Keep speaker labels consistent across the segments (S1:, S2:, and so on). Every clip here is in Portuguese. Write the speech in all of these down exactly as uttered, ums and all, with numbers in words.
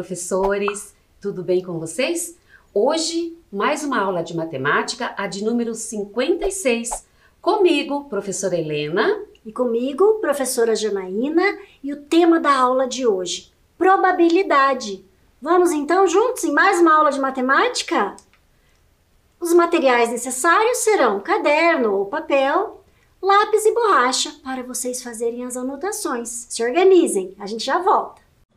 S1: professores! Tudo bem com vocês? Hoje, mais uma aula de matemática, a de número cinquenta e seis. Comigo, professora Helena.
S2: E comigo, professora Janaína. E o tema da aula de hoje, probabilidade. Vamos então juntos em mais uma aula de matemática? Os materiais necessários serão caderno ou papel, lápis e borracha para vocês fazerem as anotações. Se organizem, a gente já volta.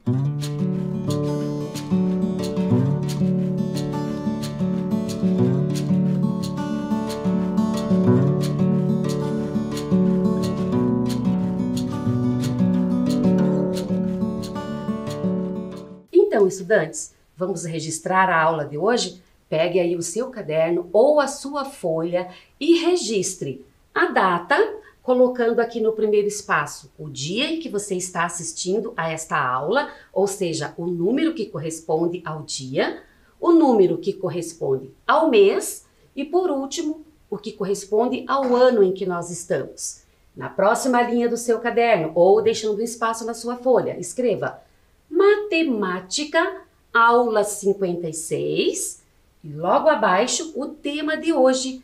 S1: Então, estudantes, vamos registrar a aula de hoje? Pegue aí o seu caderno ou a sua folha e registre a data, colocando aqui no primeiro espaço o dia em que você está assistindo a esta aula, ou seja, o número que corresponde ao dia, o número que corresponde ao mês e, por último, o que corresponde ao ano em que nós estamos. Na próxima linha do seu caderno ou deixando um espaço na sua folha, escreva Matemática, aula cinquenta e seis, e logo abaixo o tema de hoje,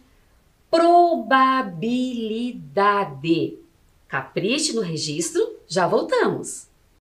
S1: probabilidade. Capriche no registro, já voltamos.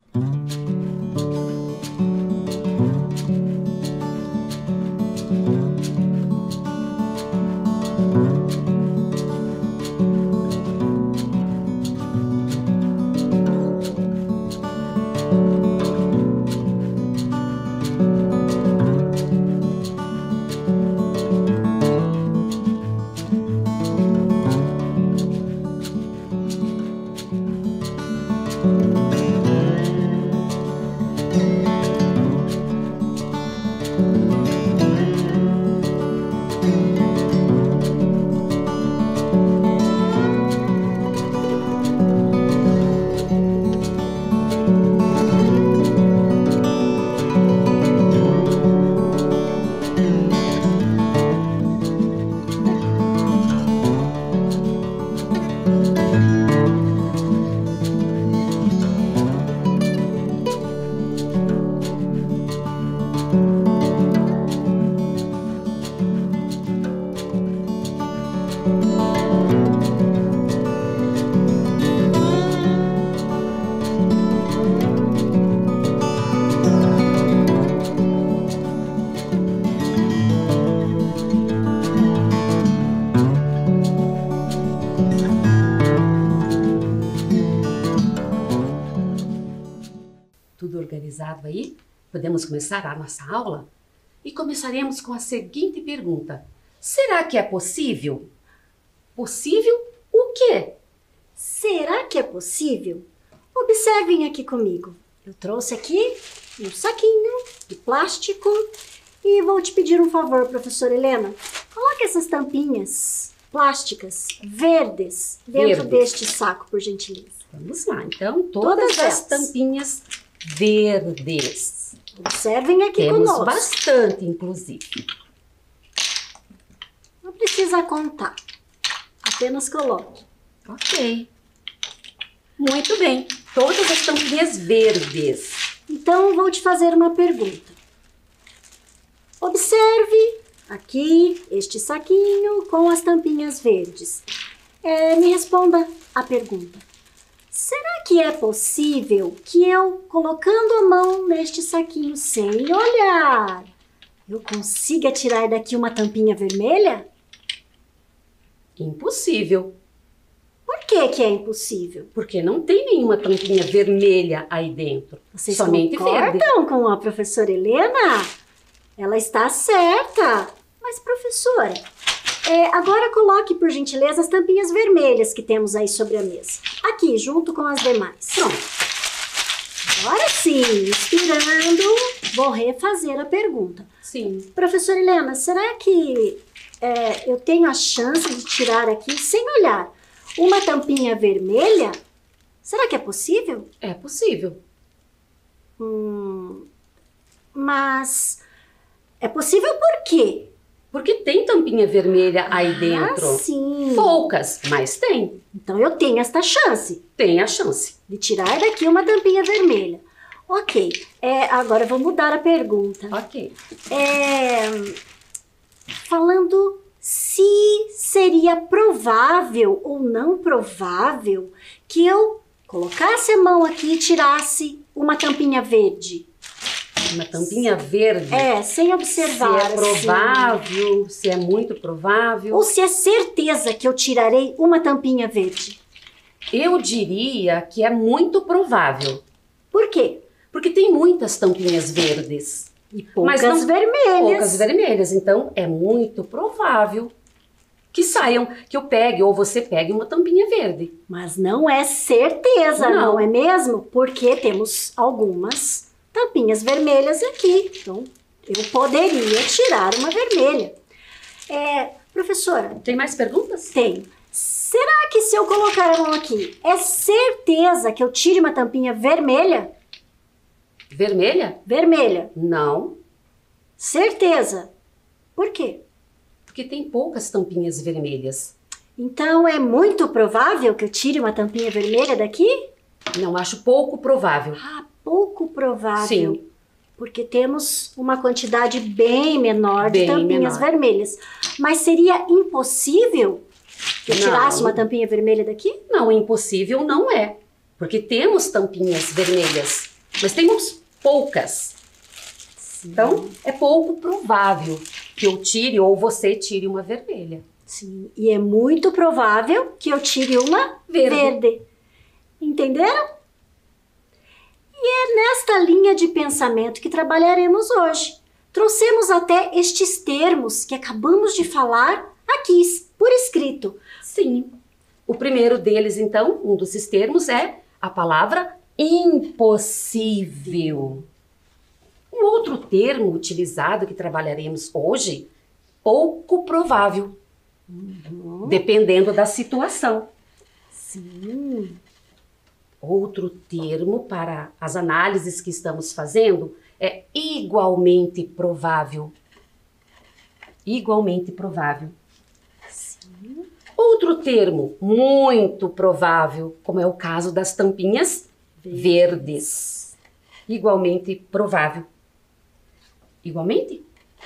S1: Tudo organizado aí? Podemos começar a nossa aula? E começaremos com a seguinte pergunta. Será que é possível? Possível o quê?
S2: Será que é possível? Observem aqui comigo. Eu trouxe aqui um saquinho de plástico e vou te pedir um favor, professora Helena. Coloque essas tampinhas plásticas verdes dentro
S1: Verde.
S2: deste saco, por gentileza.
S1: Vamos lá, então, todas,
S2: Todas
S1: as
S2: elas.
S1: tampinhas verdes.
S2: Observem aqui
S1: Temos
S2: conosco.
S1: bastante, inclusive.
S2: Não precisa contar. Apenas coloque.
S1: Ok. Muito bem. Todas as tampinhas verdes.
S2: Então, vou te fazer uma pergunta. Observe aqui este saquinho com as tampinhas verdes. É, me responda a pergunta. Será que é possível que eu, colocando a mão neste saquinho sem olhar, eu consiga tirar daqui uma tampinha vermelha?
S1: Impossível.
S2: Por que que é impossível?
S1: Porque não tem nenhuma tampinha vermelha aí dentro.
S2: Vocês
S1: somente verde.
S2: concordam com a professora Helena? Ela está certa. Mas, professora, é, agora coloque, por gentileza, as tampinhas vermelhas que temos aí sobre a mesa. Aqui, junto com as demais.
S1: Pronto.
S2: Agora sim, inspirando, vou refazer a pergunta.
S1: Sim.
S2: Professora Helena, será que é, eu tenho a chance de tirar aqui, sem olhar, uma tampinha vermelha? Será que é possível?
S1: É possível.
S2: Hum, mas é possível por quê?
S1: Porque tem tampinha vermelha aí dentro.
S2: Ah, sim.
S1: Poucas, mas tem.
S2: Então eu tenho esta chance
S1: Tem a chance.
S2: de tirar daqui uma tampinha vermelha. Ok, é, agora eu vou mudar a pergunta.
S1: Ok.
S2: É, falando se seria provável ou não provável que eu colocasse a mão aqui e tirasse uma tampinha verde.
S1: Uma tampinha verde?
S2: É, sem observar.
S1: Se é provável, assim. Se é muito provável.
S2: Ou se é certeza que eu tirarei uma tampinha verde.
S1: Eu diria que é muito provável.
S2: Por quê?
S1: Porque tem muitas tampinhas verdes.
S2: E poucas
S1: mas não,
S2: vermelhas.
S1: Poucas vermelhas. Então, é muito provável que saiam, que eu pegue ou você pegue uma tampinha verde.
S2: Mas não é certeza, não, não é mesmo? Porque temos algumas tampinhas vermelhas aqui. Então, eu poderia tirar uma vermelha. É, professora...
S1: Tem mais perguntas?
S2: Tem. Será que se eu colocar a mão aqui, é certeza que eu tire uma tampinha vermelha?
S1: Vermelha?
S2: Vermelha.
S1: Não.
S2: Certeza. Por quê?
S1: Porque tem poucas tampinhas vermelhas.
S2: Então é muito provável que eu tire uma tampinha vermelha daqui?
S1: Não, acho pouco provável.
S2: Ah, pouco provável.
S1: Sim.
S2: Porque temos uma quantidade bem menor
S1: Bem
S2: de tampinhas
S1: menor.
S2: vermelhas. Mas seria impossível que eu
S1: Não.
S2: tirasse uma tampinha vermelha daqui?
S1: Não, impossível não é. Porque temos tampinhas vermelhas, mas temos poucas. Sim. Então, é pouco provável que eu tire ou você tire uma vermelha.
S2: Sim, e é muito provável que eu tire uma
S1: Verde.
S2: verde. Entenderam? E é nesta linha de pensamento que trabalharemos hoje. Trouxemos até estes termos que acabamos de falar aqui, por escrito.
S1: Sim. O primeiro deles, então, um desses termos é a palavra impossível. Um outro termo utilizado que trabalharemos hoje, pouco provável,
S2: Uhum.
S1: dependendo da situação.
S2: Sim.
S1: Outro termo para as análises que estamos fazendo é igualmente provável. Igualmente provável.
S2: Sim.
S1: Outro termo muito provável, como é o caso das tampinhas verdes. Igualmente provável. Igualmente?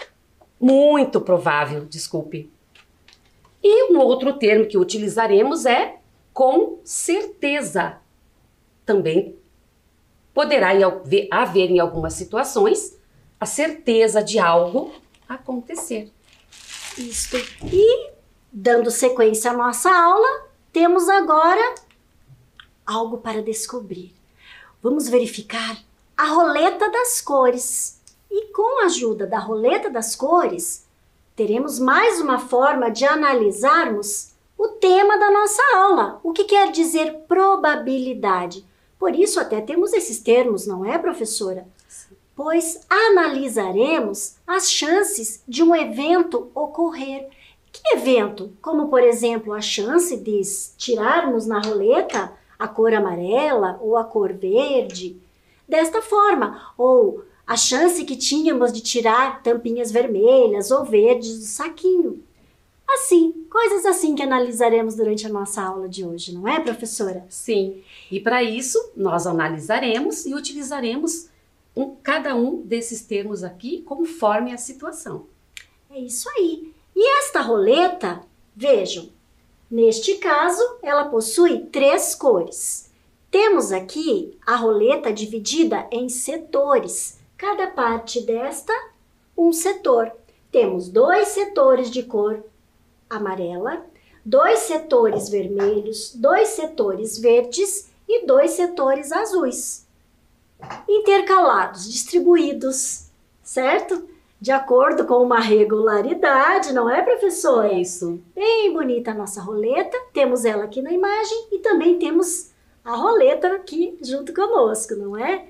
S1: Muito provável, desculpe. E um outro termo que utilizaremos é com certeza. Também poderá haver em algumas situações a certeza de algo acontecer.
S2: Isto. E, dando sequência à nossa aula, temos agora algo para descobrir. Vamos verificar a roleta das cores. E com a ajuda da roleta das cores, teremos mais uma forma de analisarmos o tema da nossa aula. O que quer dizer probabilidade? Por isso até temos esses termos, não é, professora? Sim. Pois analisaremos as chances de um evento ocorrer. Que evento? Como, por exemplo, a chance de tirarmos na roleta a cor amarela ou a cor verde. Desta forma, ou a chance que tínhamos de tirar tampinhas vermelhas ou verdes do saquinho. Assim, coisas assim que analisaremos durante a nossa aula de hoje, não é, professora?
S1: Sim, e para isso nós analisaremos e utilizaremos um, cada um desses termos aqui conforme a situação.
S2: É isso aí. E esta roleta, vejam, neste caso ela possui três cores. Temos aqui a roleta dividida em setores. Cada parte desta, um setor. Temos dois setores de cor amarela, dois setores vermelhos, dois setores verdes e dois setores azuis. Intercalados, distribuídos, certo? De acordo com uma regularidade, não é, professora?
S1: Isso.
S2: Bem bonita a nossa roleta. Temos ela aqui na imagem e também temos a roleta aqui junto conosco, não é?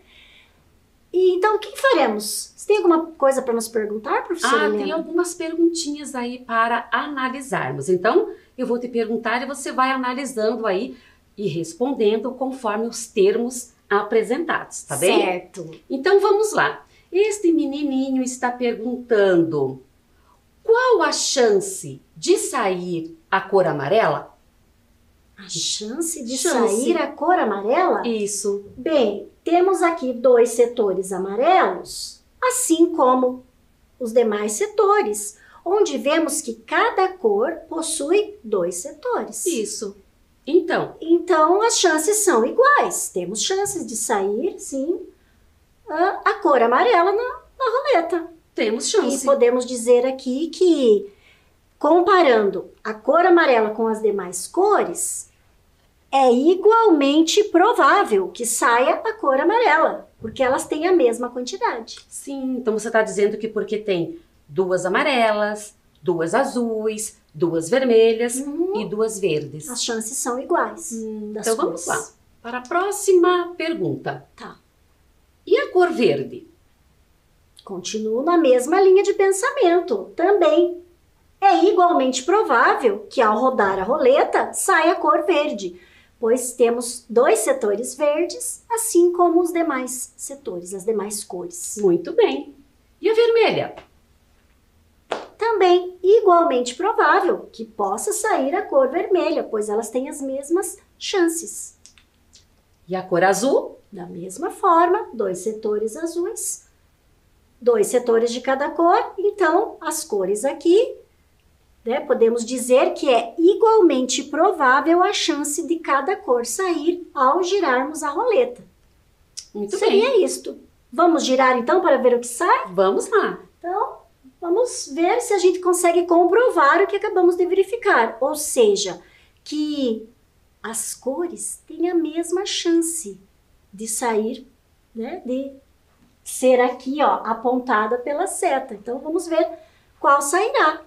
S2: E então, o que faremos? Você tem alguma coisa para nos perguntar, professora
S1: Ah,
S2: Helena?
S1: tem algumas perguntinhas aí para analisarmos. Então, eu vou te perguntar e você vai analisando aí e respondendo conforme os termos apresentados, tá bem?
S2: Certo.
S1: Então, vamos lá. Este menininho está perguntando: qual a chance de sair a cor amarela?
S2: A chance de
S1: Chance.
S2: sair a cor amarela?
S1: Isso.
S2: Bem, temos aqui dois setores amarelos, assim como os demais setores, onde vemos que cada cor possui dois setores.
S1: Isso. Então,
S2: Então, as chances são iguais. Temos chances de sair, sim, a, a cor amarela na, na roleta.
S1: temos
S2: E
S1: chance.
S2: podemos dizer aqui que, comparando a cor amarela com as demais cores, é igualmente provável que saia a cor amarela, porque elas têm a mesma quantidade.
S1: Sim, então você está dizendo que porque tem duas amarelas, duas azuis, duas vermelhas
S2: Uhum.
S1: e duas verdes.
S2: As chances são iguais. das
S1: Então vamos
S2: cores.
S1: lá. Para a próxima pergunta.
S2: Tá.
S1: E a cor verde?
S2: Continuo na mesma linha de pensamento. Também é igualmente provável que ao rodar a roleta saia a cor verde, pois temos dois setores verdes, assim como os demais setores, as demais cores.
S1: Muito bem. E a vermelha?
S2: Também igualmente provável que possa sair a cor vermelha, pois elas têm as mesmas chances.
S1: E a cor azul?
S2: Da mesma forma, dois setores azuis, dois setores de cada cor, então as cores aqui, né, podemos dizer que é igualmente provável a chance de cada cor sair ao girarmos a roleta.
S1: Muito
S2: Seria
S1: bem.
S2: isto. Vamos girar então para ver o que sai?
S1: Vamos lá.
S2: Então, vamos ver se a gente consegue comprovar o que acabamos de verificar. Ou seja, que as cores têm a mesma chance de sair, né, de ser aqui, ó, apontada pela seta. Então, vamos ver qual sairá.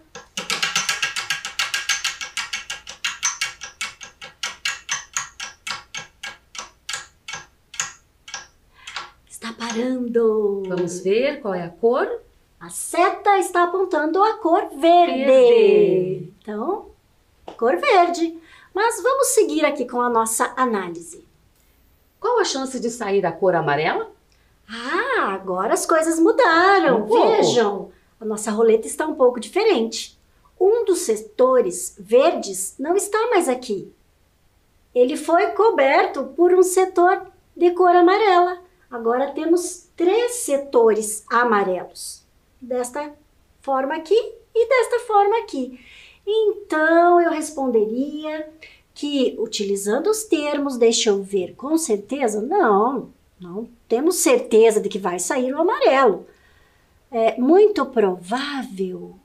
S2: Está parando.
S1: Vamos ver qual é a cor.
S2: A seta está apontando a cor verde.
S1: Verde.
S2: Então, cor verde. Mas vamos seguir aqui com a nossa análise.
S1: Qual a chance de sair a cor amarela?
S2: Ah, agora as coisas mudaram.
S1: Um pouco.
S2: Vejam, a nossa roleta está um pouco diferente. Um dos setores verdes não está mais aqui. Ele foi coberto por um setor de cor amarela. Agora temos três setores amarelos. Desta forma aqui e desta forma aqui. Então, eu responderia que, utilizando os termos, deixa eu ver com certeza, não, não temos certeza de que vai sair o amarelo. É muito provável?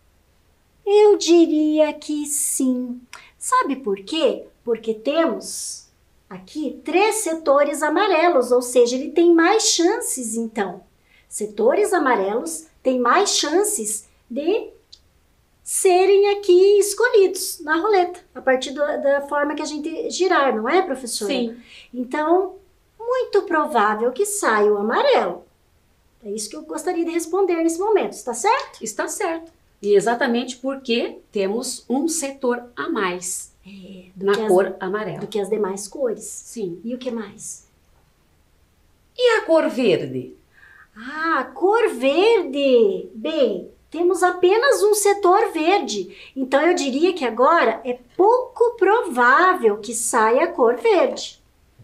S2: Eu diria que sim. Sabe por quê? Porque temos aqui três setores amarelos, ou seja, ele tem mais chances, então. Setores amarelos têm mais chances de serem aqui escolhidos na roleta, a partir do, da forma que a gente girar, não é, professora?
S1: Sim.
S2: Então, muito provável que saia o amarelo. É isso que eu gostaria de responder nesse momento, está certo?
S1: Está certo. E exatamente porque temos um setor a mais
S2: É, do
S1: na
S2: que as-
S1: cor amarela.
S2: do que as demais cores.
S1: Sim.
S2: E o que mais?
S1: E a cor verde?
S2: Ah, cor verde! Bem, temos apenas um setor verde. Então, eu diria que agora é pouco provável que saia a cor verde.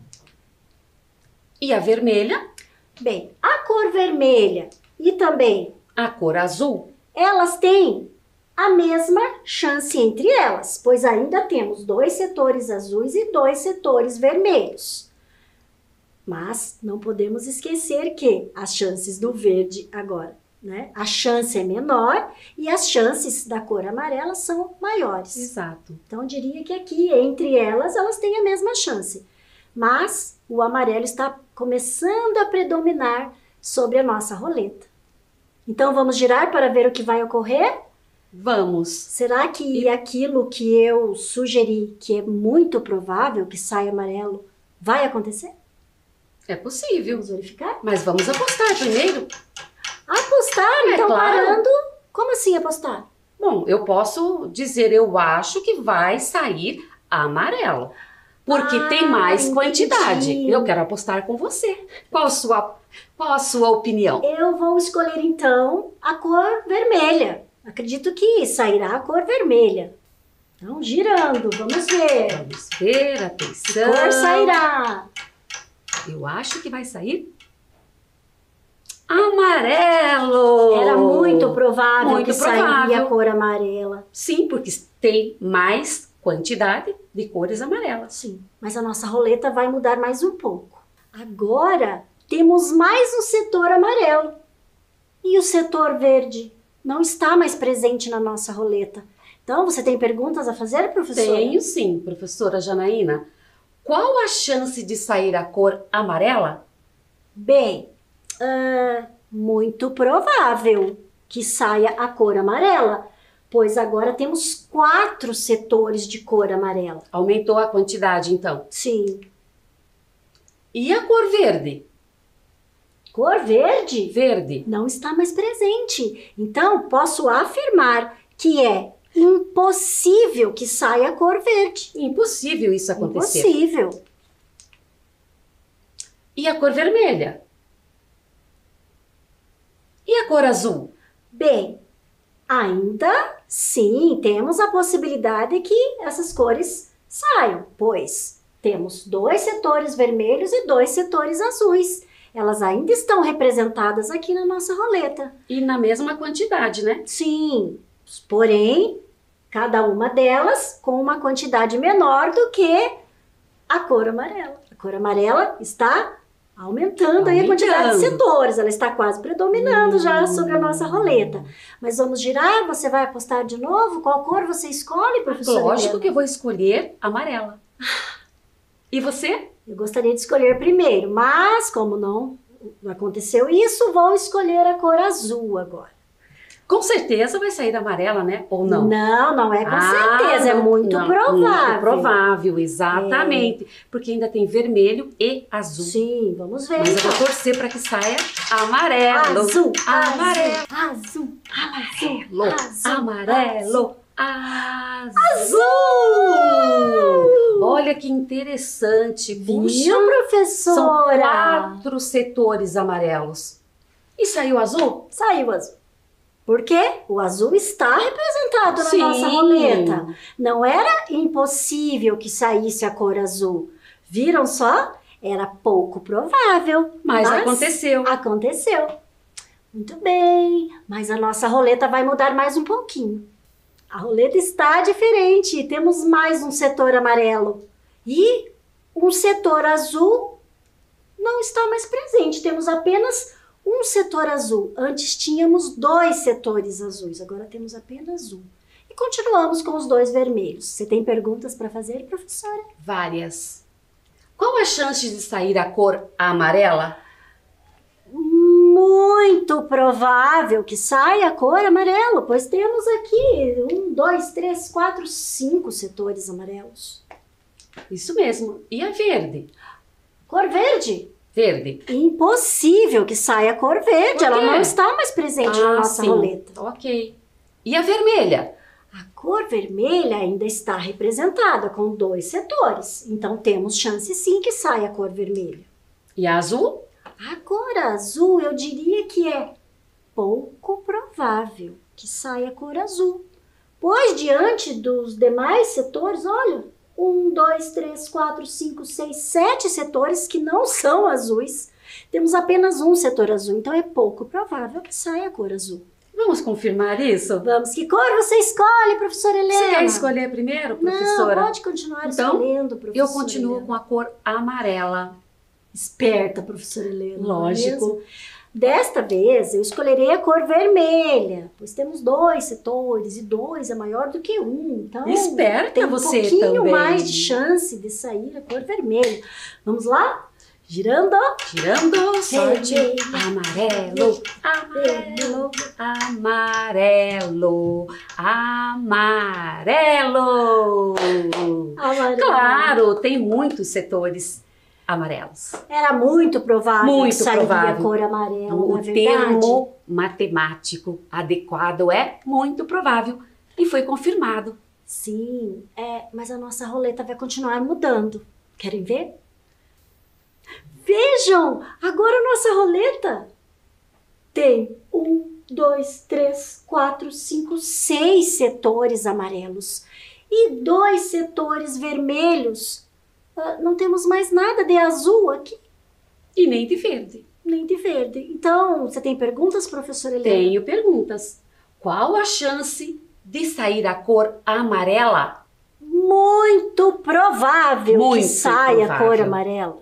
S1: E a vermelha?
S2: Bem, a cor vermelha e também
S1: A cor azul?
S2: elas têm a mesma chance entre elas, pois ainda temos dois setores azuis e dois setores vermelhos. Mas não podemos esquecer que as chances do verde agora, né? A chance é menor e as chances da cor amarela são maiores.
S1: Exato.
S2: Então, eu diria que aqui, entre elas, elas têm a mesma chance. Mas o amarelo está começando a predominar sobre a nossa roleta. Então, vamos girar para ver o que vai ocorrer?
S1: Vamos.
S2: Será que aquilo que eu sugeri, que é muito provável que saia amarelo, vai acontecer?
S1: É possível.
S2: Vamos verificar?
S1: Mas vamos apostar primeiro.
S2: Apostar?
S1: É
S2: Então,
S1: claro.
S2: parando. Como assim apostar?
S1: Bom, eu posso dizer, eu acho que vai sair amarelo. Porque
S2: Ah,
S1: tem mais
S2: entendi.
S1: quantidade. Eu quero apostar com você. Qual a sua, qual a sua opinião?
S2: Eu vou escolher, então, a cor vermelha. Acredito que sairá a cor vermelha. Então, girando, vamos ver.
S1: Vamos ver,
S2: Que
S1: atenção.
S2: cor sairá?
S1: Eu acho que vai sair amarelo.
S2: Era muito provável
S1: Muito
S2: que sairia
S1: provável.
S2: a cor amarela.
S1: Sim, porque tem mais quantidade de cores amarelas.
S2: Sim, mas a nossa roleta vai mudar mais um pouco. Agora temos mais um setor amarelo. E o setor verde não está mais presente na nossa roleta. Então, você tem perguntas a fazer, professora?
S1: Tenho sim, professora Janaína. Qual a chance de sair a cor amarela?
S2: Bem, ah, muito provável que saia a cor amarela, pois agora temos quatro setores de cor amarela.
S1: Aumentou a quantidade, então.
S2: Sim.
S1: E a cor verde?
S2: Cor verde
S1: Verde.
S2: não está mais presente. Então, posso afirmar que é impossível que saia a cor verde.
S1: Impossível isso acontecer.
S2: Impossível.
S1: E a cor vermelha? E a cor azul?
S2: Bem, ainda sim temos a possibilidade que essas cores saiam, pois temos dois setores vermelhos e dois setores azuis. Elas ainda estão representadas aqui na nossa roleta.
S1: E na mesma quantidade, né?
S2: Sim, porém, cada uma delas com uma quantidade menor do que a cor amarela. A cor amarela está aumentando, aí a quantidade de
S1: Aumentando.
S2: setores, ela está quase predominando já
S1: Hum.
S2: sobre a nossa roleta. Mas vamos girar, você vai apostar de novo? Qual cor você escolhe, professora?
S1: Lógico
S2: Helena?
S1: que eu vou escolher amarela. E você?
S2: Eu gostaria de escolher primeiro, mas como não aconteceu isso, vou escolher a cor azul agora.
S1: Com certeza vai sair amarela, né? Ou não?
S2: Não, não é com
S1: Ah,
S2: certeza, é
S1: não,
S2: muito
S1: não,
S2: provável.
S1: Muito provável, exatamente. Porque ainda tem vermelho e azul.
S2: Sim, vamos ver.
S1: Mas eu
S2: então.
S1: vou torcer para que saia amarelo.
S2: Azul,
S1: Amarelo.
S2: azul, azul,
S1: Azul.
S2: azul,
S1: Amarelo. Azul.
S2: azul.
S1: Olha que interessante.
S2: Viu,
S1: Puxa, são
S2: professora?
S1: quatro setores amarelos. E saiu azul?
S2: Saiu azul. Por quê? O azul está representado na
S1: Sim.
S2: nossa roleta. Não era impossível que saísse a cor azul. Viram só? Era pouco provável.
S1: Mas, aconteceu.
S2: Aconteceu. Muito bem. Mas a nossa roleta vai mudar mais um pouquinho. A roleta está diferente. Temos mais um setor amarelo. E um setor azul não está mais presente. Temos apenas um setor azul. Antes tínhamos dois setores azuis. Agora temos apenas um. E continuamos com os dois vermelhos. Você tem perguntas para fazer, professora?
S1: Várias. Qual a chance de sair a cor amarela?
S2: Muito provável que saia a cor amarelo, pois temos aqui um, dois, três, quatro, cinco setores amarelos.
S1: Isso mesmo. E a verde?
S2: Cor verde?
S1: Verde.
S2: Impossível que saia a cor verde,
S1: Por
S2: ela
S1: quê?
S2: não está mais presente na nossa
S1: sim.
S2: roleta.
S1: Ok. E a vermelha?
S2: A cor vermelha ainda está representada com dois setores, então temos chance sim que saia a cor vermelha.
S1: E a azul?
S2: A cor azul, eu diria que é pouco provável que saia a cor azul, pois diante dos demais setores, olha, um, dois, três, quatro, cinco, seis, sete setores que não são azuis, temos apenas um setor azul, então é pouco provável que saia a cor azul.
S1: Vamos confirmar isso?
S2: Vamos, que cor você escolhe, professora Helena?
S1: Você quer escolher primeiro, professora?
S2: Não, pode continuar
S1: Então,
S2: escolhendo, professora
S1: Eu continuo
S2: Helena.
S1: com a cor amarela.
S2: Esperta, professora Helena. não é
S1: Lógico.
S2: mesmo? Desta vez, eu escolherei a cor vermelha, pois temos dois setores e dois é maior do que um. Então,
S1: Esperta
S2: tem um
S1: você
S2: pouquinho
S1: também.
S2: mais de chance de sair a cor vermelha. Vamos lá? Girando.
S1: Tirando sorte.
S2: Vermelho.
S1: Amarelo, amarelo, amarelo, amarelo.
S2: Amarelo.
S1: Claro, tem muitos setores amarelos.
S2: Era muito provável
S1: Muito
S2: que sairia
S1: provável.
S2: a cor amarela, não
S1: O
S2: é verdade?
S1: termo matemático adequado é muito provável e foi confirmado.
S2: Sim, é, mas a nossa roleta vai continuar mudando. Querem ver? Vejam, agora a nossa roleta tem um, dois, três, quatro, cinco, seis setores amarelos. e dois setores vermelhos. Ah, não temos mais nada de azul aqui,
S1: E nem de verde.
S2: nem de verde. Então, você tem perguntas, professora Helena?
S1: Tenho perguntas. Qual a chance de sair a cor amarela?
S2: Muito provável
S1: Muito
S2: que saia a
S1: provável.
S2: cor amarela.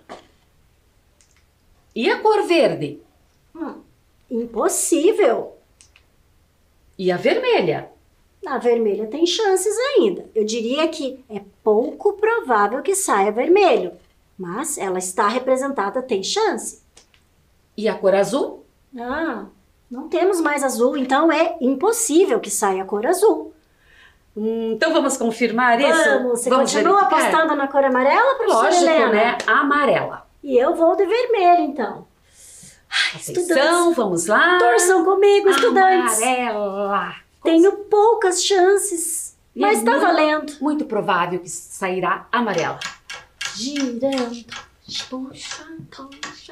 S1: E a cor verde?
S2: Hum, impossível.
S1: E a vermelha?
S2: A vermelha tem chances ainda. Eu diria que é pouco provável que saia vermelho, mas ela está representada, tem chance.
S1: E a cor azul?
S2: Ah, não temos mais azul, então é impossível que saia a cor azul.
S1: Hum, então vamos confirmar isso?
S2: Vamos, você continua
S1: verificar?
S2: apostando na cor amarela, professora
S1: Lógico,
S2: Helena?
S1: né? Amarela.
S2: E eu vou de vermelho, então. Ai,
S1: Atenção, vamos lá.
S2: torçam comigo, estudantes.
S1: Amarela.
S2: Tenho poucas chances,
S1: E
S2: mas
S1: é
S2: tá
S1: muito-
S2: valendo.
S1: Muito provável que sairá amarela.
S2: Girando.
S1: Puxa, puxa.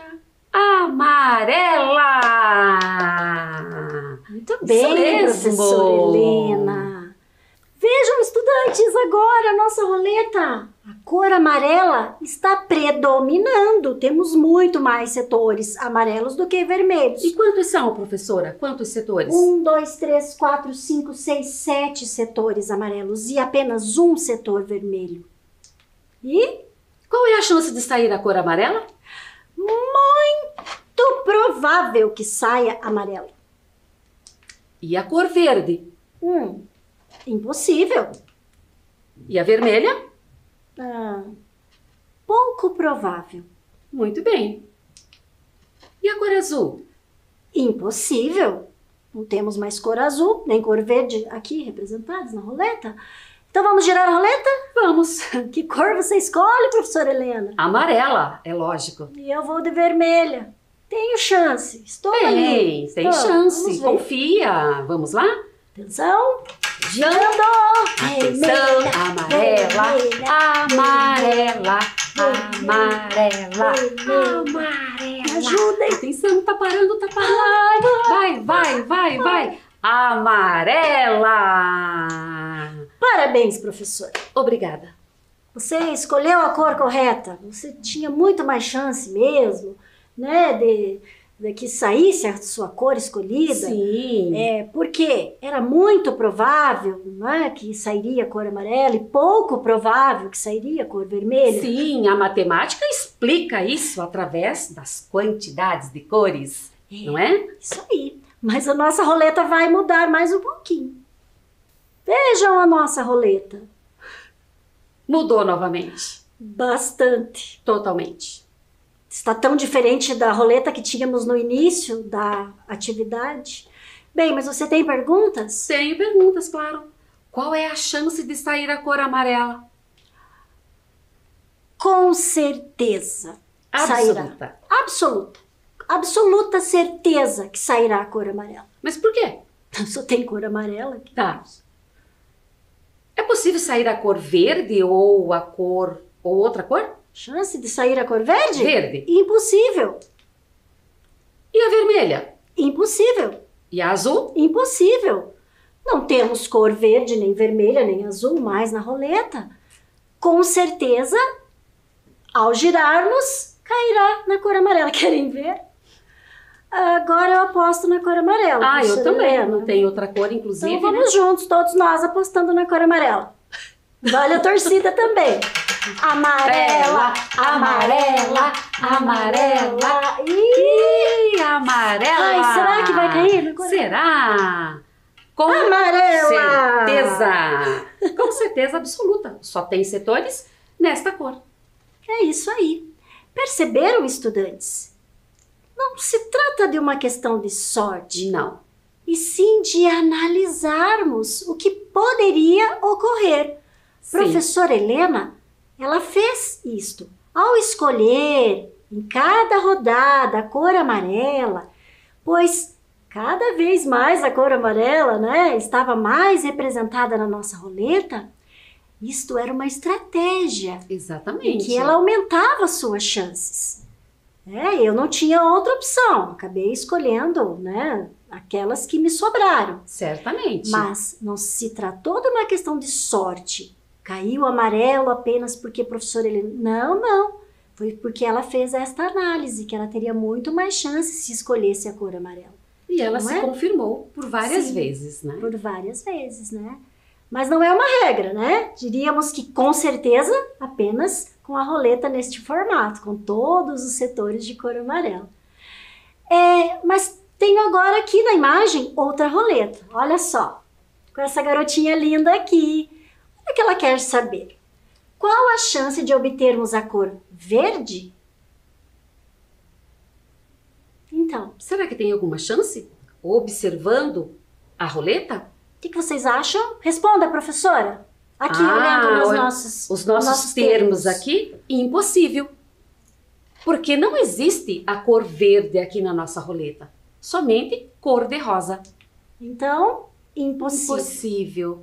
S1: Amarela!
S2: Muito bem,
S1: mesmo.
S2: professora Helena. Vejam, estudantes, agora a nossa roleta. A cor amarela está predominando. Temos muito mais setores amarelos do que vermelhos.
S1: E quantos são, professora? Quantos setores?
S2: Um, dois, três, quatro, cinco, seis, sete setores amarelos e apenas um setor vermelho. E
S1: Qual é a chance de sair a cor amarela?
S2: muito provável que saia amarelo.
S1: E a cor verde?
S2: Hum, impossível.
S1: E a vermelha?
S2: Ah, pouco provável.
S1: Muito bem. E a cor azul?
S2: Impossível. Não temos mais cor azul, nem cor verde aqui representados na roleta. Então vamos girar a roleta?
S1: Vamos.
S2: Que cor você escolhe, professora Helena?
S1: Amarela, é lógico.
S2: E eu vou de vermelha. Tenho chance. Estou ali.
S1: Tem, tem
S2: Estou.
S1: chance.
S2: Vamos ver.
S1: Confia. Vamos lá?
S2: Atenção.
S1: Girando. Atenção.
S2: Vermelha,
S1: Amarela.
S2: vermelha,
S1: Amarela. Amarela.
S2: vermelha.
S1: Amarela.
S2: Me ajudem.
S1: Atenção, tá parando, tá parando. Vai, vai, vai, vai. Amarela.
S2: Parabéns, professora.
S1: Obrigada.
S2: Você escolheu a cor correta. Você tinha muito mais chance mesmo, né, de, de que saísse a sua cor escolhida.
S1: Sim.
S2: É, porque era muito provável, né, que sairia a cor amarela e pouco provável que sairia a cor vermelha.
S1: Sim, a matemática explica isso através das quantidades de cores, não é?
S2: Isso aí. Mas a nossa roleta vai mudar mais um pouquinho. Vejam a nossa roleta.
S1: Mudou novamente.
S2: Bastante.
S1: Totalmente.
S2: Está tão diferente da roleta que tínhamos no início da atividade. Bem, mas você tem perguntas?
S1: Tenho perguntas, claro. Qual é a chance de sair a cor amarela?
S2: Com certeza. Sairá.
S1: Absoluta.
S2: Absoluta. Absoluta certeza que sairá a cor amarela.
S1: Mas por quê?
S2: Só tem cor amarela aqui.
S1: Tá. É possível sair a cor verde ou a cor ou outra cor?
S2: Chance de sair a cor verde?
S1: Verde.
S2: Impossível.
S1: E a vermelha?
S2: Impossível.
S1: E a azul?
S2: Impossível. Não temos cor verde, nem vermelha, nem azul mais na roleta. Com certeza, ao girarmos, cairá na cor amarela. Querem ver? Agora eu aposto na cor amarela.
S1: Ah, eu
S2: professora
S1: também.
S2: Helena.
S1: Não tem outra cor, inclusive.
S2: Então vamos juntos, todos nós apostando na cor amarela. Vale a torcida também. Amarela, amarela, amarela. Ih,
S1: Ih, amarela!
S2: Ai, será que vai cair na cor-
S1: Será? Com
S2: amarela!
S1: certeza! Com certeza absoluta. Só tem setores nesta cor.
S2: É isso aí. Perceberam, estudantes? Não se trata de uma questão de sorte,
S1: Não.
S2: e sim de analisarmos o que poderia ocorrer.
S1: Sim.
S2: Professora Helena, ela fez isto. Ao escolher em cada rodada a cor amarela, pois cada vez mais a cor amarela, né, estava mais representada na nossa roleta, isto era uma estratégia em
S1: Exatamente.
S2: que ela aumentava suas chances. É, eu não tinha outra opção, acabei escolhendo, né, aquelas que me sobraram.
S1: Certamente.
S2: Mas não se tratou de uma questão de sorte, Caiu amarelo apenas porque a professora Helena... Não, não. Foi porque ela fez esta análise, que ela teria muito mais chance se escolhesse a cor amarela.
S1: E ela
S2: Não
S1: se
S2: é?
S1: confirmou por várias
S2: Sim,
S1: vezes, né?
S2: Por várias vezes, né? Mas não é uma regra, né? Diríamos que com certeza apenas com a roleta neste formato, com todos os setores de cor amarela. É, mas tenho agora aqui na imagem outra roleta. Olha só, com essa garotinha linda aqui. O que ela quer saber? Qual a chance de obtermos a cor verde? Então,
S1: Será que tem alguma chance? Observando a roleta?
S2: o que, que vocês acham? Responda, professora. Aqui,
S1: Ah,
S2: olhando nos
S1: olha,
S2: nossos,
S1: Os nossos,
S2: nossos
S1: termos, aqui, impossível. Porque não existe a cor verde aqui na nossa roleta. Somente cor de rosa.
S2: Então, impossível.
S1: Impossível.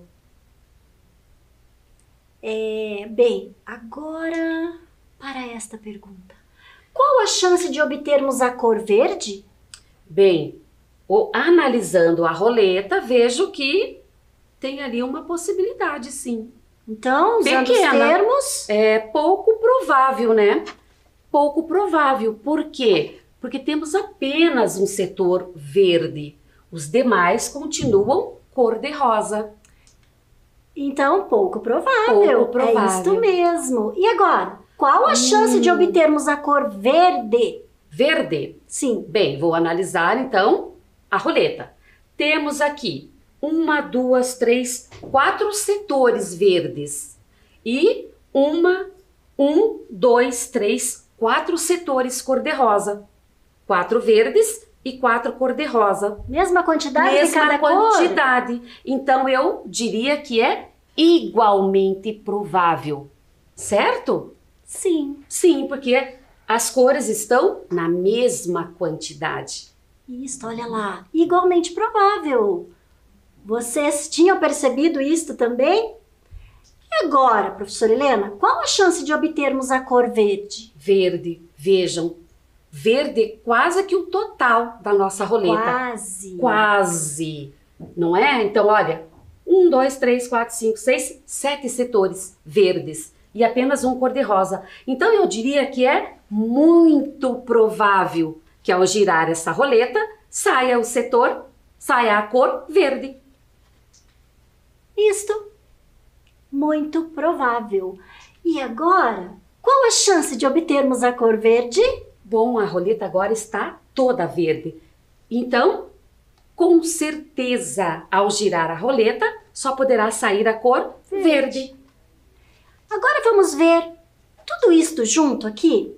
S2: É, bem, agora para esta pergunta. Qual a chance de obtermos a cor verde?
S1: Bem, o- analisando a roleta, vejo que tem ali uma possibilidade, sim.
S2: Então, usando
S1: Pequena.
S2: os termos,
S1: É pouco provável, né? Pouco provável. Por quê? Porque temos apenas um setor verde. Os demais continuam cor de rosa.
S2: então pouco provável.
S1: Pouco provável.
S2: É isto mesmo. E agora, qual a chance de
S1: Hum.
S2: obtermos a cor verde?
S1: Verde.
S2: Sim,
S1: Bem, vou analisar então a roleta. Temos aqui uma, duas, três, quatro setores verdes. E uma, um, dois, três, quatro setores cor-de-rosa. Quatro verdes e quatro cor-de-rosa.
S2: mesma quantidade de
S1: Mesma
S2: cada cor?
S1: quantidade. Então eu diria que é igualmente provável. Certo?
S2: Sim,
S1: Sim, porque as cores estão na mesma quantidade.
S2: isso, olha lá. Igualmente provável. Vocês tinham percebido isto também? E agora, professora Helena, qual a chance de obtermos a cor verde?
S1: Verde, vejam. Verde quase que o total da nossa roleta.
S2: Quase.
S1: Quase. Não é? Então, olha. Um, dois, três, quatro, cinco, seis, sete setores verdes. E apenas um cor-de-rosa. Então, eu diria que é muito provável que ao girar essa roleta, saia o setor, saia a cor verde.
S2: Isto, muito provável. E agora, qual a chance de obtermos a cor verde?
S1: Bom, a roleta agora está toda verde. Então, com certeza, ao girar a roleta, só poderá sair a cor verde.
S2: Verde. Agora vamos ver tudo isto junto aqui?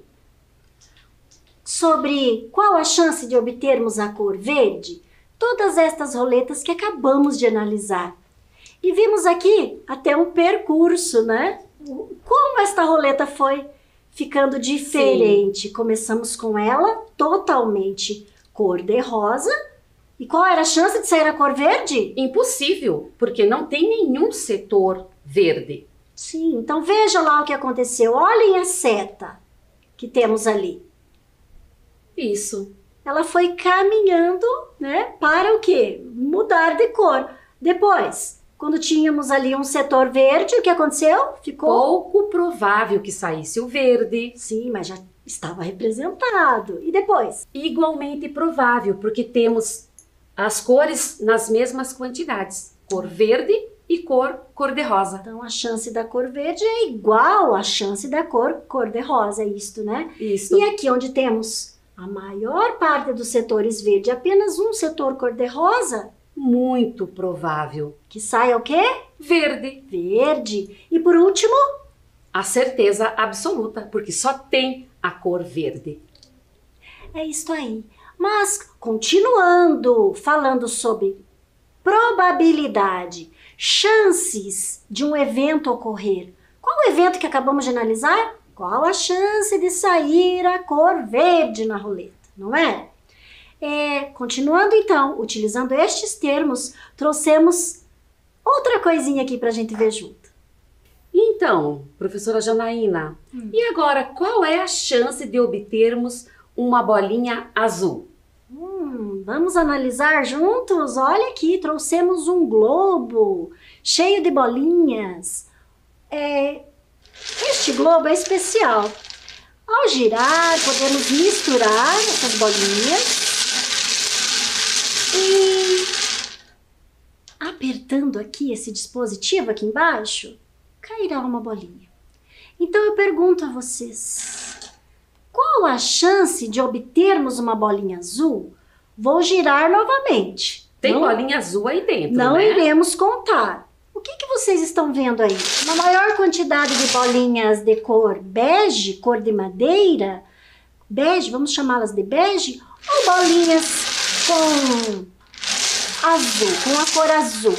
S2: Sobre qual a chance de obtermos a cor verde? Todas estas roletas que acabamos de analisar. E vimos aqui até um percurso, né? Como esta roleta foi ficando diferente. Sim. Começamos com ela totalmente cor de rosa. E qual era a chance de sair a cor verde?
S1: Impossível, porque não tem nenhum setor verde.
S2: Sim, então veja lá o que aconteceu. Olhem a seta que temos ali.
S1: Isso.
S2: Ela foi caminhando, né, para o quê? Mudar de cor. Depois, quando tínhamos ali um setor verde, o que aconteceu? Ficou
S1: pouco provável que saísse o verde.
S2: Sim, mas já estava representado. E depois?
S1: Igualmente provável, porque temos as cores nas mesmas quantidades. Cor verde e cor cor-de-rosa.
S2: Então, a chance da cor verde é igual à chance da cor cor-de-rosa, é isto, né?
S1: Isso.
S2: E aqui onde temos a maior parte dos setores verde, apenas um setor cor-de-rosa,
S1: muito provável
S2: que saia o quê?
S1: Verde.
S2: Verde. E por último?
S1: A certeza absoluta, porque só tem a cor verde.
S2: É isto aí. Mas, continuando, falando sobre probabilidade, chances de um evento ocorrer. Qual o evento que acabamos de analisar? Qual a chance de sair a cor verde na roleta, não é? É, continuando então, utilizando estes termos, trouxemos outra coisinha aqui para a gente ver junto.
S1: Então, professora Janaína, hum. e agora qual é a chance de obtermos uma bolinha azul?
S2: Hum, vamos analisar juntos? Olha aqui, trouxemos um globo cheio de bolinhas. é, este globo é especial. Ao girar, podemos misturar essas bolinhas e apertando aqui esse dispositivo aqui embaixo, cairá uma bolinha. Então eu pergunto a vocês, qual a chance de obtermos uma bolinha azul? Vou girar novamente.
S1: Tem
S2: não,
S1: bolinha azul aí dentro,
S2: Não
S1: né?
S2: iremos contar. O que, que vocês estão vendo aí? Uma maior quantidade de bolinhas de cor bege, cor de madeira, bege, vamos chamá-las de bege, ou bolinhas com azul, com a cor azul,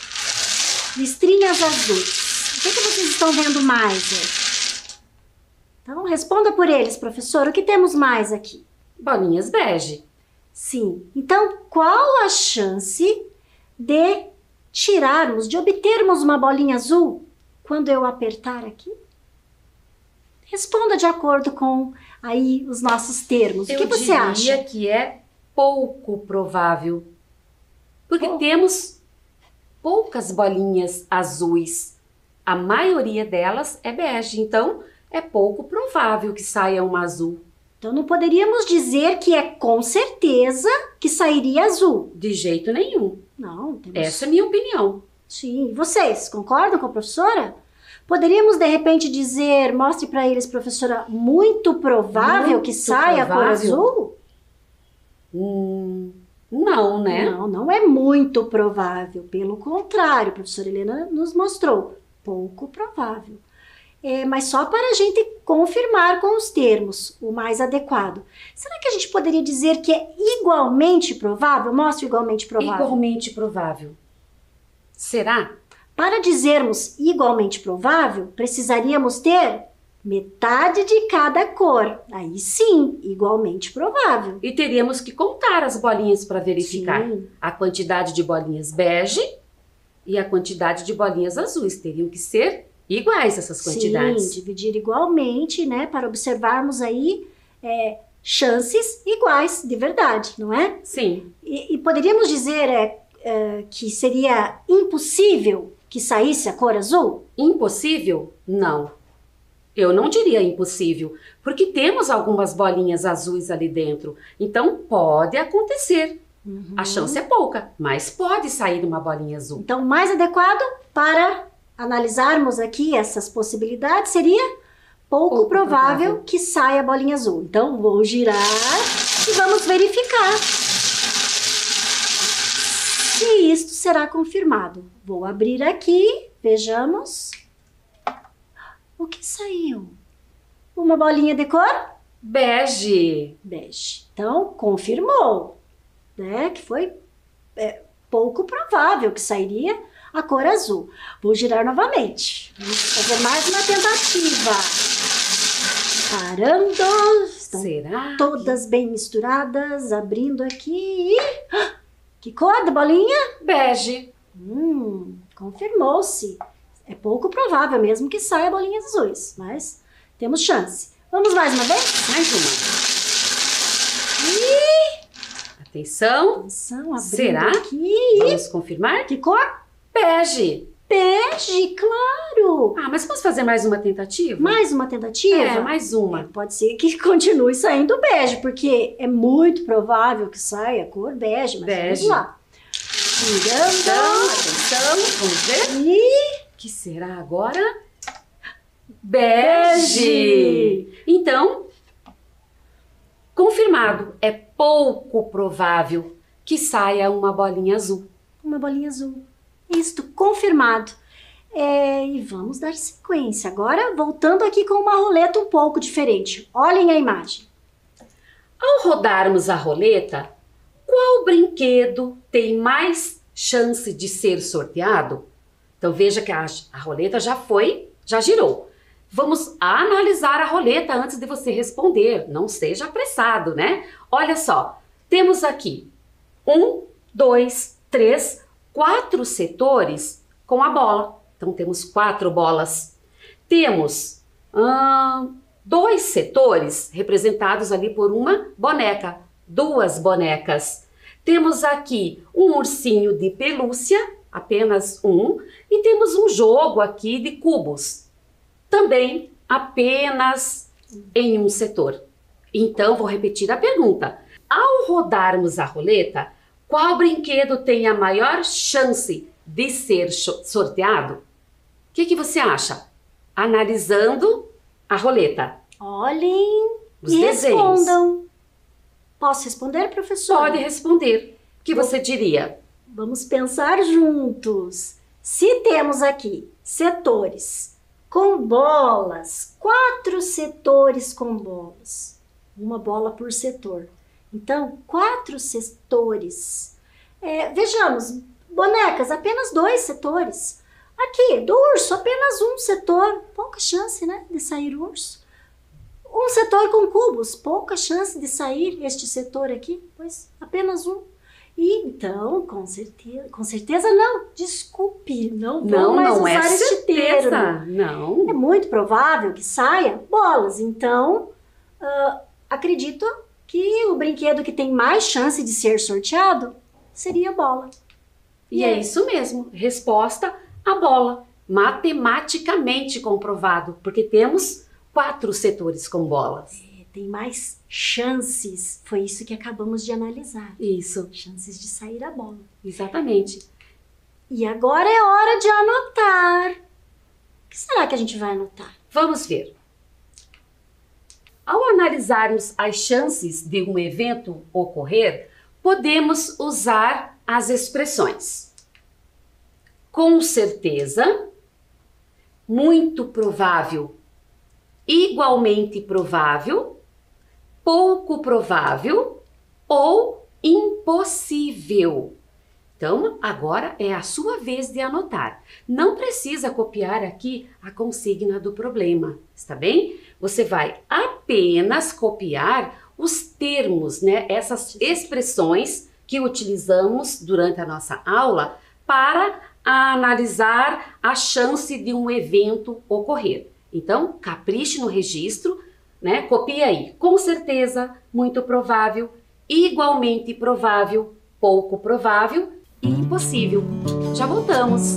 S2: listrinhas azuis. O que, que vocês estão vendo mais aí? Então, responda por eles, professor. O que temos mais aqui?
S1: Bolinhas bege.
S2: Sim. Então, qual a chance de tirarmos, de obtermos uma bolinha azul quando eu apertar aqui? Responda de acordo com aí os nossos termos.
S1: Eu
S2: o que você acha?
S1: Eu diria que é pouco provável. Porque
S2: Oh.
S1: temos poucas bolinhas azuis. A maioria delas é bege, então é pouco provável que saia uma azul.
S2: Então não poderíamos dizer que é com certeza que sairia azul.
S1: De jeito nenhum.
S2: Não, temos...
S1: Essa é a minha opinião.
S2: Sim, e vocês concordam com a professora? Poderíamos de repente dizer, mostre para eles, professora, muito provável
S1: Muito
S2: que saia a cor
S1: provável?
S2: azul?
S1: Hum, não, né?
S2: Não, não é muito provável. Pelo contrário, a professora Helena nos mostrou, pouco provável. É, mas só para a gente confirmar com os termos o mais adequado. Será que a gente poderia dizer que é igualmente provável? Mostre igualmente provável.
S1: Igualmente provável. Será?
S2: Para dizermos igualmente provável, precisaríamos ter metade de cada cor. Aí sim, igualmente provável.
S1: E teríamos que contar as bolinhas para verificar
S2: Sim.
S1: a quantidade de bolinhas bege e a quantidade de bolinhas azuis. Teriam que ser iguais essas quantidades.
S2: Sim, dividir igualmente, né? Para observarmos aí é, chances iguais, de verdade, não é?
S1: Sim.
S2: E, e poderíamos dizer é, é, que seria impossível que saísse a cor azul?
S1: Impossível? Não. Eu não diria impossível, porque temos algumas bolinhas azuis ali dentro. Então pode acontecer.
S2: Uhum.
S1: A chance é pouca, mas pode sair uma bolinha azul.
S2: Então, o mais adequado para analisarmos aqui essas possibilidades seria pouco,
S1: Pouco
S2: provável,
S1: provável.
S2: que saia a bolinha azul. Então, vou girar e vamos verificar se isto será confirmado. Vou abrir aqui, vejamos. O que saiu? Uma bolinha de cor?
S1: Bege.
S2: Bege. Então, confirmou, né, que foi é, pouco provável que sairia a cor azul. Vou girar novamente. Vamos fazer mais uma tentativa. Parando. Estão
S1: Será?
S2: todas bem misturadas. Abrindo aqui. Ah, que cor da bolinha?
S1: Bege.
S2: Hum, confirmou-se. É pouco provável mesmo que saia bolinhas azuis, mas temos chance. Vamos mais uma vez?
S1: Mais uma.
S2: E...
S1: Atenção.
S2: Atenção, abrindo
S1: Será?
S2: aqui.
S1: Vamos confirmar?
S2: Que cor?
S1: Bege.
S2: Bege, claro.
S1: Ah, mas vamos fazer mais uma tentativa?
S2: Mais uma tentativa?
S1: É, mais uma.
S2: Pode ser que continue saindo bege, porque é muito provável que saia a cor bege, mas
S1: Bege.
S2: vamos lá.
S1: Atenção,
S2: Girando.
S1: atenção. Vamos ver.
S2: E...
S1: O que será agora? Bege. Então, confirmado. É pouco provável que saia uma bolinha azul.
S2: uma bolinha azul. Isto, confirmado. É, e vamos dar sequência. Agora, voltando aqui com uma roleta um pouco diferente. Olhem a imagem.
S1: Ao rodarmos a roleta, qual brinquedo tem mais chance de ser sorteado? Então veja que a, a roleta já foi, já girou. Vamos analisar a roleta antes de você responder. Não seja apressado, né? Olha só, temos aqui um, dois, três, quatro setores com a bola. Então temos quatro bolas. Temos hum, dois setores representados ali por uma boneca, duas bonecas. Temos aqui um ursinho de pelúcia apenas um. E temos um jogo aqui de cubos, também apenas em um setor. Então, vou repetir a pergunta. Ao rodarmos a roleta, qual brinquedo tem a maior chance de ser sorteado? O que, que você acha? Analisando a roleta.
S2: Olhem
S1: Os
S2: e
S1: desenhos.
S2: respondam. Posso responder, professora?
S1: Pode responder. O que você diria?
S2: Vamos pensar juntos. Se temos aqui setores com bolas, quatro setores com bolas, uma bola por setor. Então, quatro setores. É, vejamos, bonecas, apenas dois setores. Aqui, do urso, apenas um setor. Pouca chance, né, de sair o urso. Um setor com cubos, pouca chance de sair este setor aqui, pois apenas um. E então, com certeza, com certeza não, desculpe, não vou
S1: Não,
S2: mais
S1: não
S2: usar
S1: é
S2: este
S1: certeza.
S2: termo.
S1: Não.
S2: É muito provável que saia bolas, então uh, acredito que o brinquedo que tem mais chance de ser sorteado seria a bola.
S1: E é isso mesmo, resposta, a bola. Matematicamente comprovado, porque temos quatro setores com bolas.
S2: É, tem mais chances, foi isso que acabamos de analisar.
S1: Isso,
S2: Chances de sair a bola.
S1: exatamente.
S2: E agora é hora de anotar. O que será que a gente vai anotar?
S1: Vamos ver. Ao analisarmos as chances de um evento ocorrer, podemos usar as expressões com certeza, muito provável, igualmente provável, pouco provável ou impossível. Então, agora é a sua vez de anotar. Não precisa copiar aqui a consigna do problema, está bem? Você vai apenas copiar os termos, né? Essas expressões que utilizamos durante a nossa aula para analisar a chance de um evento ocorrer. Então, capriche no registro, né? Copie aí. Com certeza, muito provável, igualmente provável, pouco provável e impossível. Já voltamos!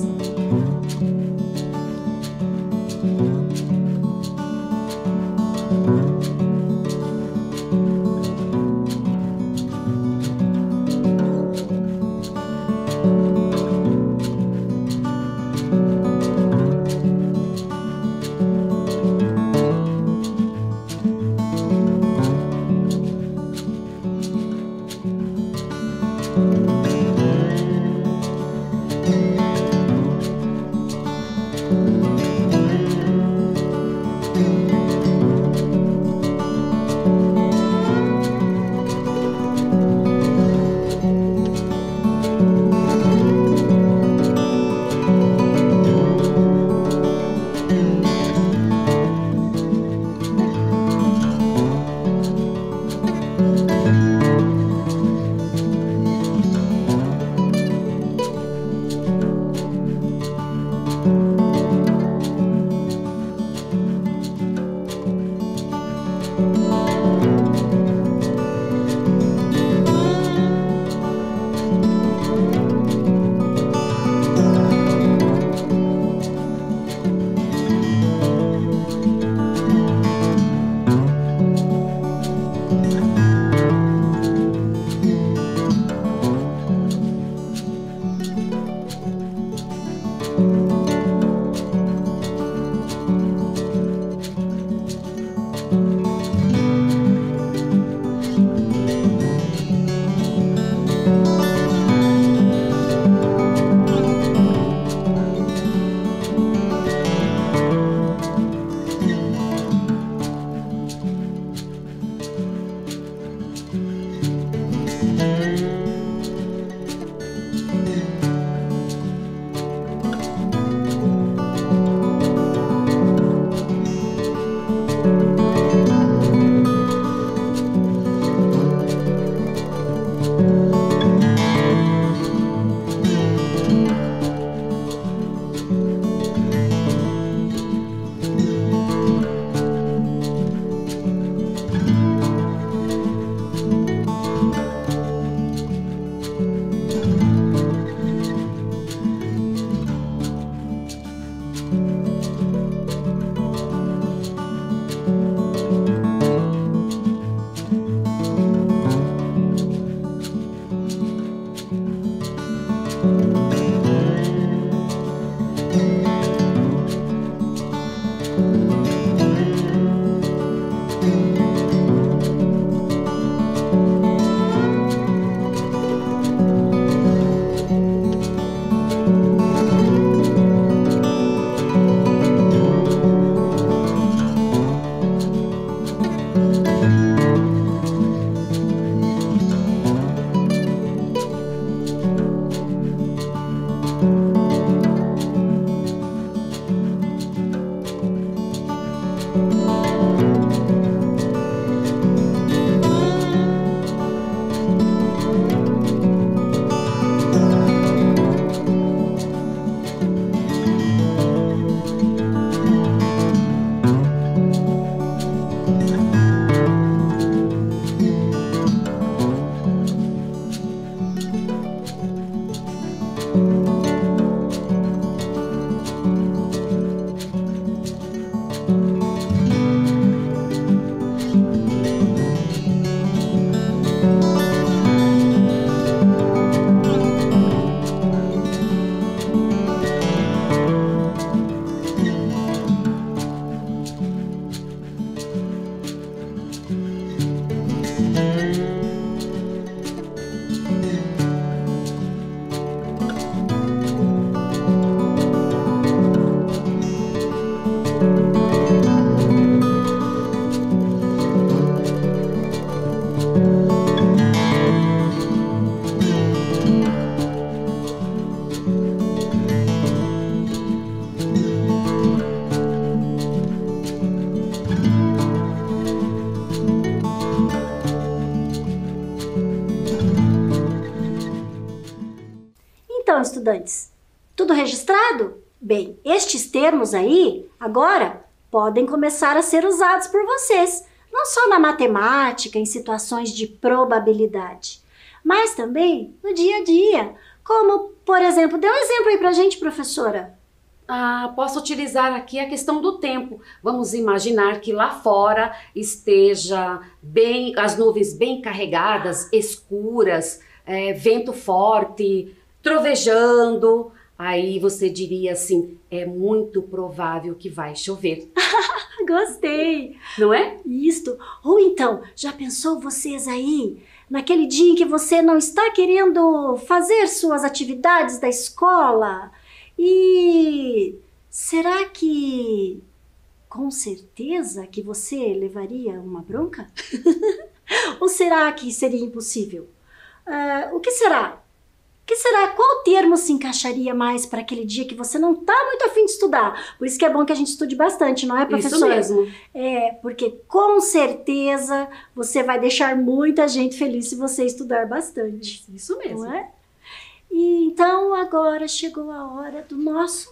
S2: estudantes? Tudo registrado? Bem, estes termos aí, agora, podem começar a ser usados por vocês, não só na matemática, em situações de probabilidade, mas também no dia a dia. Como, por exemplo, dê um exemplo aí pra gente, professora.
S1: Ah, posso utilizar aqui a questão do tempo. Vamos imaginar que lá fora esteja bem, as nuvens bem carregadas, escuras, é, vento forte, trovejando. Aí você diria assim, é muito provável que vai chover.
S2: Gostei!
S1: Não é?
S2: Isto. Ou então, já pensou vocês aí, naquele dia em que você não está querendo fazer suas atividades da escola? E será que, com certeza, que você levaria uma bronca? Ou será que seria impossível? Uh, o que será? O que será? Qual termo se encaixaria mais para aquele dia que você não está muito afim de estudar? Por isso que é bom que a gente estude bastante, não é, professora?
S1: Isso mesmo.
S2: É, porque com certeza você vai deixar muita gente feliz se você estudar bastante.
S1: Isso mesmo.
S2: Não é? E então agora chegou a hora do nosso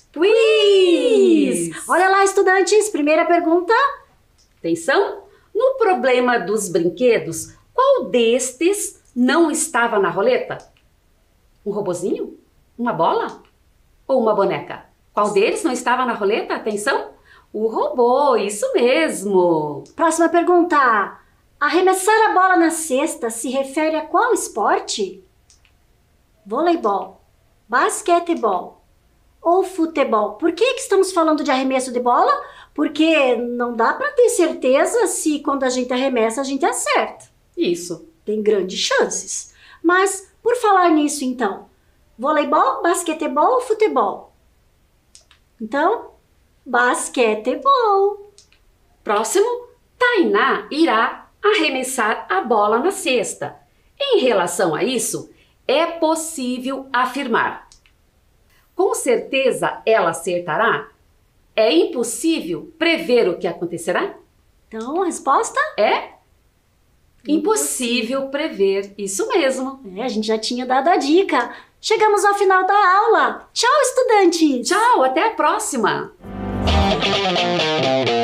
S1: quiz!
S2: Olha lá, estudantes, primeira pergunta.
S1: Atenção! No problema dos brinquedos, qual destes não estava na roleta? Um robozinho? Uma bola? Ou uma boneca? Qual deles não estava na roleta? Atenção! O robô, isso mesmo!
S2: Próxima pergunta. Arremessar a bola na cesta se refere a qual esporte? Voleibol, basquetebol ou futebol? Por que que estamos falando de arremesso de bola? Porque não dá para ter certeza se quando a gente arremessa a gente acerta.
S1: Isso.
S2: Tem grandes chances. Mas, por falar nisso então, voleibol, basquetebol ou futebol? Então, basquetebol.
S1: Próximo, Tainá irá arremessar a bola na cesta. Em relação a isso, é possível afirmar: com certeza ela acertará? É impossível prever o que acontecerá?
S2: Então, a resposta?
S1: É impossível prever, isso mesmo.
S2: É, a gente já tinha dado a dica. Chegamos ao final da aula. Tchau, estudantes!
S1: Tchau, até a próxima!